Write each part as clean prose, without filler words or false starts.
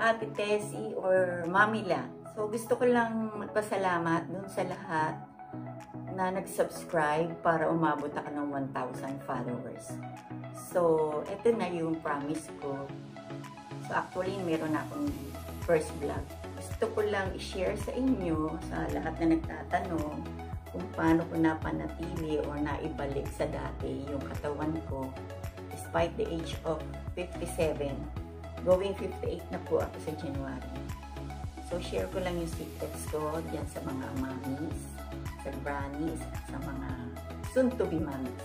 Ate Tessie or Mami La. So gusto ko lang magpasalamat dun sa lahat na nag-subscribe para umabot ako ng 1,000 followers. So, ito na yung promise ko. So, actually, meron akong first vlog. Gusto ko lang i-share sa inyo, sa lahat na nagtatanong, kung paano ko napanatili o naibalik sa dati yung katawan ko despite the age of 57. Going 58 na po ako sa January. So, share ko lang yung secrets ko dyan sa mga mommies, sa grannies, at sa mga soon-to-be mommies.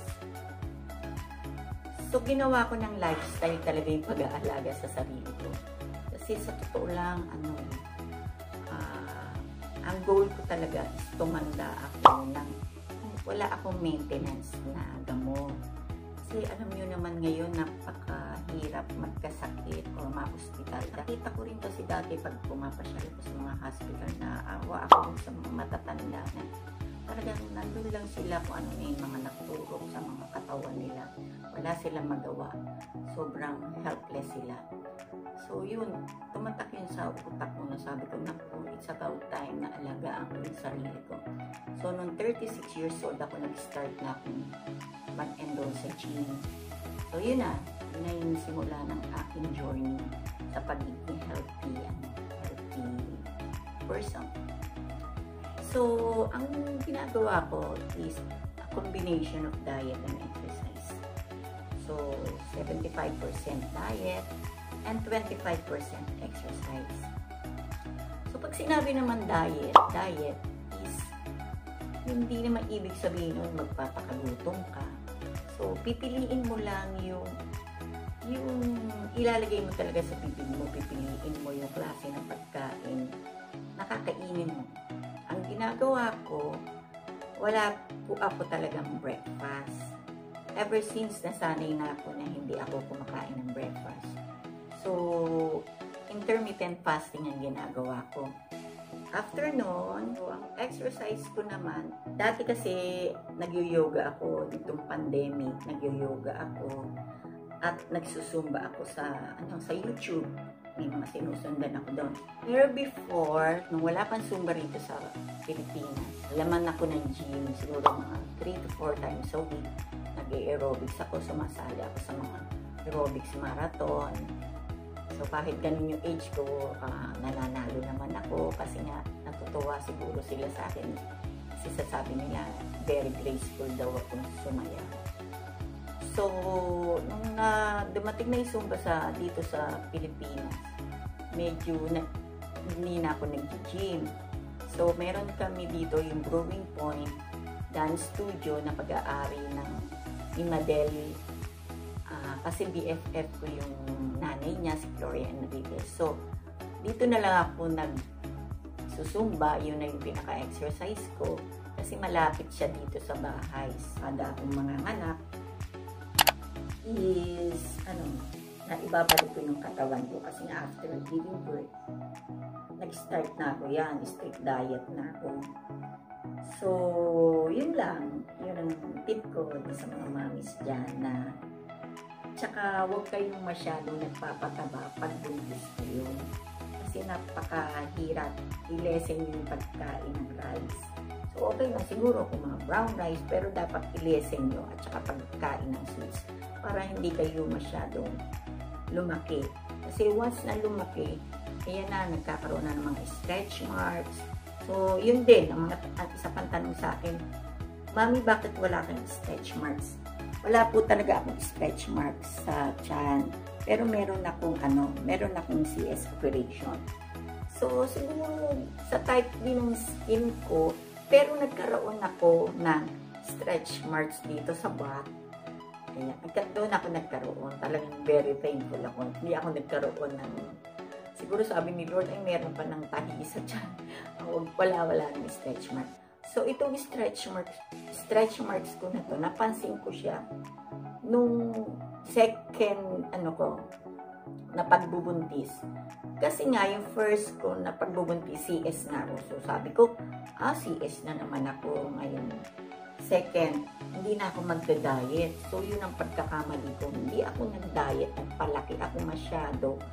So, ginawa ko ng lifestyle talaga yung pag-aalaga sa sarili ko. Kasi sa totoo lang, ang goal ko talaga is tumanda ako ng wala akong maintenance na gamot. Kasi alam nyo naman ngayon, napakahirap magkasakit o ma-hospital. Nakita ko rin kasi dati pag pumapasyal ko sa mga hospital na awa ako sa mga matatanda na talagang nandun lang sila kung ano yung mga naturok sa mga katawan nila. Wala silang magawa. Sobrang helpless sila. So yun, tumatak yun sa utak ko na sabi ko, naku, it's about time na alagaan ko yung sarili ko. So nung 36 years old ako, nag-start na akong mag-enroll sa gym. So yun na yung simula ng aking journey sa pagiging healthy person. So, ang ginagawa ko is a combination of diet and exercise. So, 75% diet and 25% exercise. So, pag sinabi naman diet is hindi naman ibig sabihin nun magpapakagutom ka. So, pipiliin mo lang yung ilalagay mo talaga sa bibig mo, pipiliin mo yung klase ng pagkain na kakainin mo. Ang ginagawa ko, wala po ako talagang breakfast. Ever since, nasanay na ako na hindi ako kumakain ng breakfast. So, intermittent fasting ang ginagawa ko. After noon, ang exercise ko naman, dati kasi nag-yoga ako, ditong pandemic, nag-yoga ako, at nagsusumba ako sa YouTube. May mga sinusundan ako doon. Pero before, nung wala pang Zumba rito sa Pilipinas, laman ako ng gym, siguro mga 3 to 4 times a week. Nag-aerobics ako, sumasali ako sa mga aerobics marathon. So kahit ganun yung age ko, nananalo naman ako kasi nga natutuwa siguro sila sa akin. Kasi sasabi nila, very graceful daw akong sumaya. So, nung dumating na yung Zumba dito sa Pilipinas, medyo hindi na ako nag-gym. So, meron kami dito yung Brewing Point Dance Studio na pag-aari ni Madel. Kasi BFF ko yung nanay niya, si Gloria Enriquez. So, dito na lang ako nagsusumba. Yun na yung pinaka-exercise ko. Kasi malapit siya dito sa bahay. Kada akong mga anak is, naibabalik ko yung katawan ko kasi after giving birth, nag-start na ako yan, strict diet na ako. So, yun lang, yun ang tip ko sa mga mamis dyan na tsaka huwag kayong masyadong nagpapataba pag buntis kayo kasi napakahirap i-lessen yung pagkain ng rice. So, okay na siguro kung mga brown rice, pero dapat i-lessen nyo at saka pagkain ng sweets para hindi kayo masyadong lumaki. Kasi once na lumaki, ayan na, nagkakaroon na ng mga stretch marks. So, yun din, ang isa pang tanong sa akin, Mami, bakit wala kang stretch marks? Wala po talaga akong stretch marks sa tiyan. Pero meron akong CS operation. So, siguro sa type din ng skin ko, pero nagkaroon ako ng stretch marks dito sa back. Kaya doon ako nagkaroon. Talagang very thankful ako. Hindi ako nagkaroon ng, siguro sabi ni Lord, ay meron pa ng tahi sa tiyan. Wala ng stretch mark. So, itong stretch marks ko na to, napansin ko siya nung second, na pagbubuntis. Kasi nga, yung first ko na pagbubuntis, CS na ako. So, sabi ko, CS na naman ako ngayon. Second, hindi na ako magda-diet. So, yun ang pagkakamali ko. Hindi ako nag-diet. Nagpalaki ako masyado.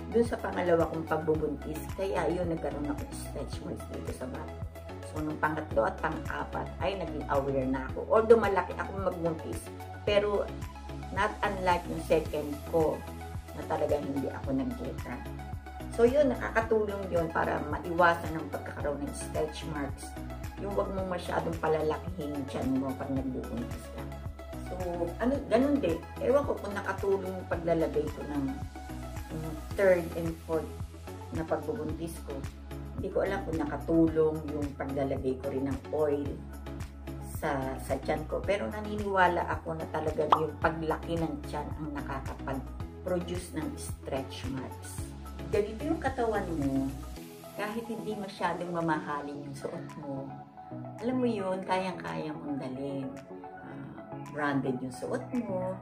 dun sa pangalawa kong pagbubuntis, kaya yun, nagkaroon ako stretch marks dito sa back. So, nung pangatlo at pang-apat, ay naging aware na ako. Although malaki ako magbuntis, pero not unlike yung second ko, na talagang hindi ako nag-geta. So, yun, nakakatulong yun para maiwasan ng pagkakaroon ng stretch marks. Yung wag mong masyadong palalakihin dyan mo pag nagbubuntis ka. So, ganun din. Ewan ko kung nakatulong yung paglalagay ko ng third and fourth na pagbubuntis ko. Hindi ko alam kung nakatulong yung paglalagay ko rin ng oil sa tiyan ko. Pero naniniwala ako na talaga yung paglaki ng tiyan ang nakakapag-produce ng stretch marks. Ganito yung katawan mo, kahit hindi masyadong mamahalin yung suot mo, alam mo yun, kayang-kaya mong dalhin. Branded yung suot mo.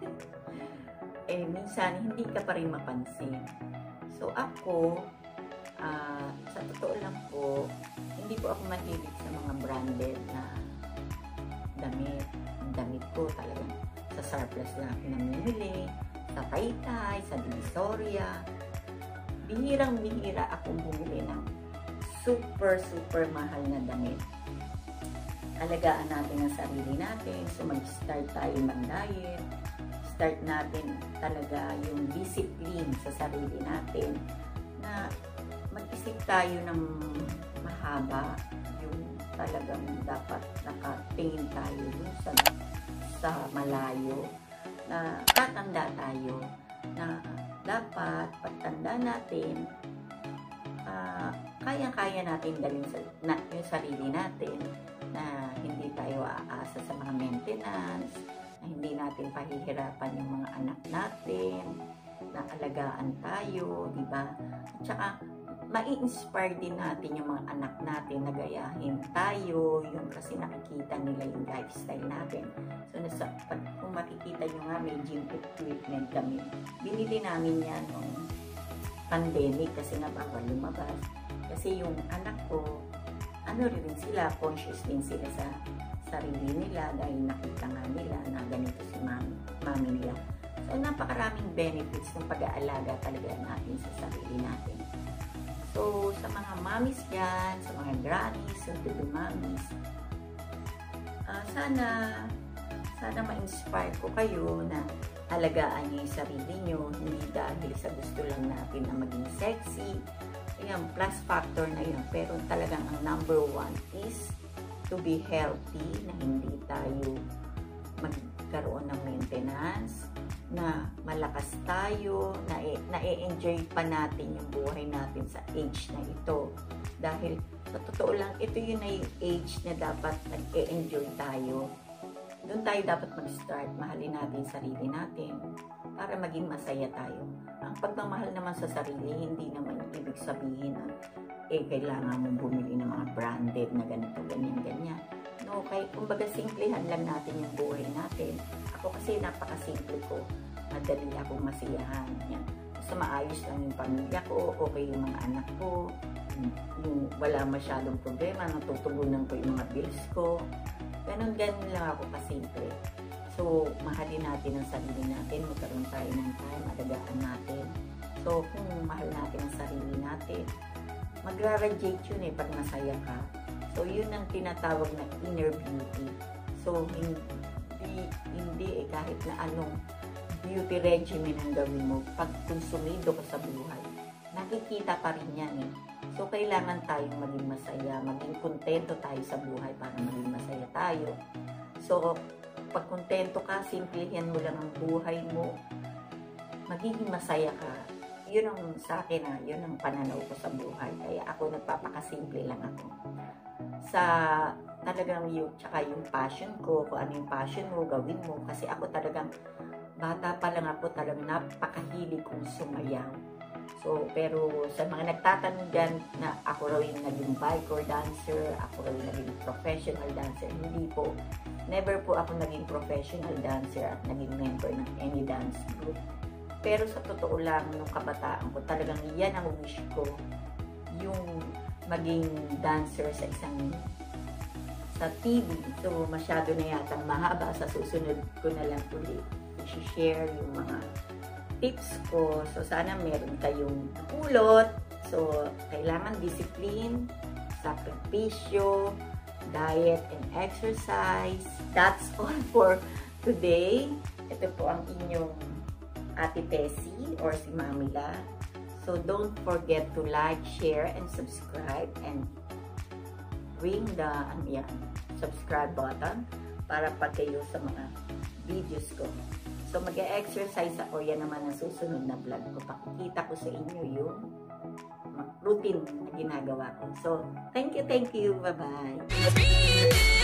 Minsan, hindi ka pa rin mapansin. So, ako, sa totoo lang po, hindi po ako mahilig sa mga branded na damit. Ang damit ko talagang sa surplus lang ako namimili, sa Taytay, sa Divisoria. Bihirang-bihira akong bumili ng super mahal na damit. Alagaan natin ang sarili natin. So, mag-start tayo mag-diet. Start natin talaga yung discipline sa sarili natin na mag-isip tayo ng mahaba, yung talagang dapat nakatingin tayo dun sa malayo, na tatanda tayo, na dapat pagtanda natin, kaya-kaya natin dalhin yung sarili natin, na hindi tayo aasa sa mga maintenance, na hindi natin pahihirapan yung mga anak natin, na alagaan tayo, di ba? At saka, mai-inspire din natin yung mga anak natin na gayahin tayo, yung kasi nakikita nila yung lifestyle natin. So, kung makikita nyo nga, may gym equipment kami. Binili namin yan nung pandemic kasi nga bawal lumabas. Kasi yung anak ko, rin sila, conscious din sila sa sarili nila dahil nakita nga nila na ganito si mami nila. So, napakaraming benefits ng pag-aalaga talaga natin sa sarili natin. So, sa mga mommies dyan, sa mga grannies, sa to-be mommies, sana ma-inspire ko kayo na alagaan niyo yung sarili niyo, hindi dahil sa gusto lang natin na maging sexy. Ayan, plus factor na yun. Pero talagang ang number one is to be healthy, na hindi tayo magkaroon ng maintenance, na malakas tayo, na i-enjoy pa natin yung buhay natin sa age na ito. Dahil sa totoo lang, ito yun na yung age na dapat nag-e-enjoy tayo. Doon tayo dapat mag-start, mahalin natin sarili natin para maging masaya tayo. Ang pagmamahal naman sa sarili, hindi naman ibig sabihin na kailangan mong bumili ng mga branded na ganito, ganyan. No, kumbaga simplihan lang natin yung buhay natin. Ako kasi napakasimple ko. Madali akong masiyahan. Yan. Basta maayos lang yung pamilya ko, okay yung mga anak ko, yung wala masyadong problema, natutugunan ko yung mga bills ko. Ganon lang ako kasimple. So, mahalin natin ang sarili natin, magkaroon tayo ng time, alagaan natin. So, kung mahal natin ang sarili natin, magra-radiate yun pag masaya ka. So, yun ang tinatawag na inner beauty. So, hindi kahit na anong beauty regimen ang gawin mo, pag konsumido ka sa buhay, nakikita pa rin yan So, kailangan tayong maging masaya, maging kontento tayo sa buhay para maging masaya tayo. So, pag kontento ka, simplihan mo lang ang buhay mo, magiging masaya ka. Yun ang sa akin yun ang pananaw ko sa buhay. Kaya ako nagpapakasimple lang ako. Sa talagang tsaka yung passion ko, kung ano yung passion mo, gawin mo. Kasi ako talagang, bata pa lang ako, talagang napakahilig kong sumayaw. So, pero sa mga nagtatanong dyan na ako raw yung naging biker dancer, ako raw yung naging professional dancer, hindi po. Never po ako naging professional dancer at naging member ng any dance group. Pero sa totoo lang, nung kabataan ko, talagang yan ang wish ko, yung maging dancer sa TV. So, masyado na yatang mahaba. Sa susunod ko na lang ulit i-share yung mga tips ko. So, sana meron kayong pulot. So, kailangan discipline, sakripisyo, diet and exercise. That's all for today. Ito po ang inyong Ate Tessie or si Mamila. So, don't forget to like, share, and subscribe. And ring the subscribe button para pag kayo sa mga videos ko. So, mag-exercise ako. Yan naman ang susunod na vlog ko. Pakikita ko sa inyo yung routine na ginagawa ko. So, thank you. Bye-bye.